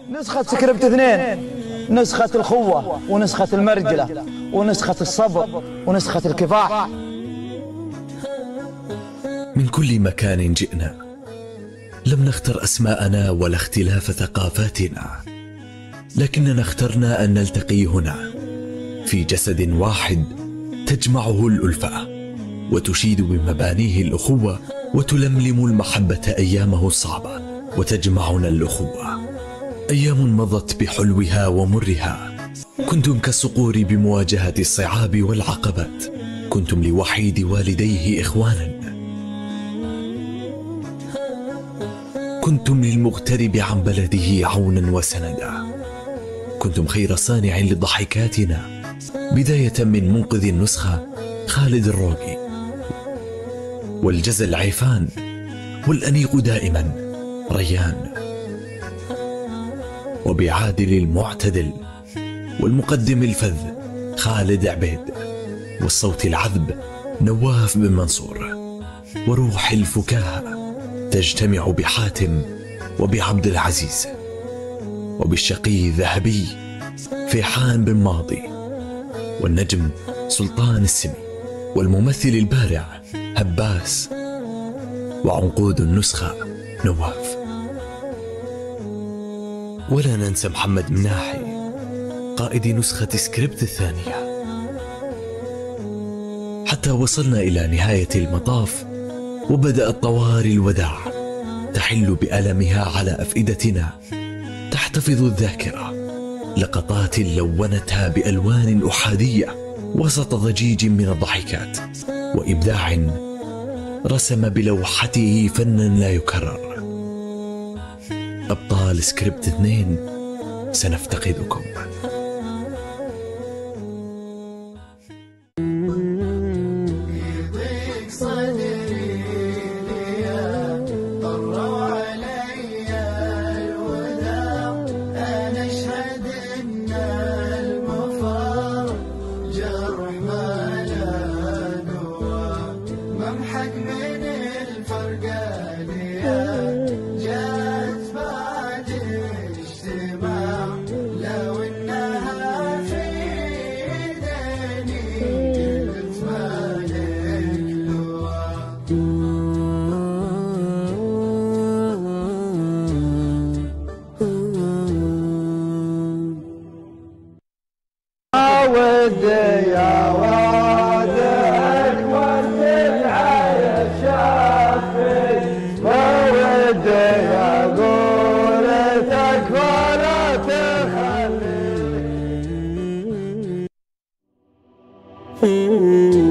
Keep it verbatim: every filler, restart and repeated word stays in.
نسخة سكريبت اثنين، نسخة الخوة ونسخة المرجلة ونسخة الصبر ونسخة الكفاح. من كل مكان جئنا، لم نختر أسماءنا ولا اختلاف ثقافاتنا، لكننا اخترنا أن نلتقي هنا في جسد واحد تجمعه الألفة وتشيد بمبانيه الأخوة، وتلملم المحبة أيامه الصعبة وتجمعنا الأخوة. أيام مضت بحلوها ومرها، كنتم كالصقور بمواجهة الصعاب والعقبات، كنتم لوحيد والديه إخوانا، كنتم للمغترب عن بلده عونا وسندا، كنتم خير صانع لضحكاتنا، بداية من منقذ النسخة خالد الروقي، والجزل العيفان، والأنيق دائما ريان، وبعادل المعتدل، والمقدم الفذ خالد عبيد، والصوت العذب نواف بن منصور، وروح الفكاهة تجتمع بحاتم وبعبد العزيز، وبالشقي الذهبي فيحان بن ماضي، والنجم سلطان السمي، والممثل البارع هباس، وعنقود النسخة نواف. ولا ننسى محمد مناحي قائد نسخة سكريبت الثانية، حتى وصلنا إلى نهاية المطاف وبدأت طوارئ الوداع تحل بألمها على أفئدتنا. تحتفظ الذاكرة لقطات لونتها بألوان أحادية وسط ضجيج من الضحكات وإبداع رسم بلوحته فنا لا يكرر. أبطال سكريبت اثنين سنفتقدكم. ودي يا وادك والدلع يشافي، ما ودي يا قولتك ولا تخلي.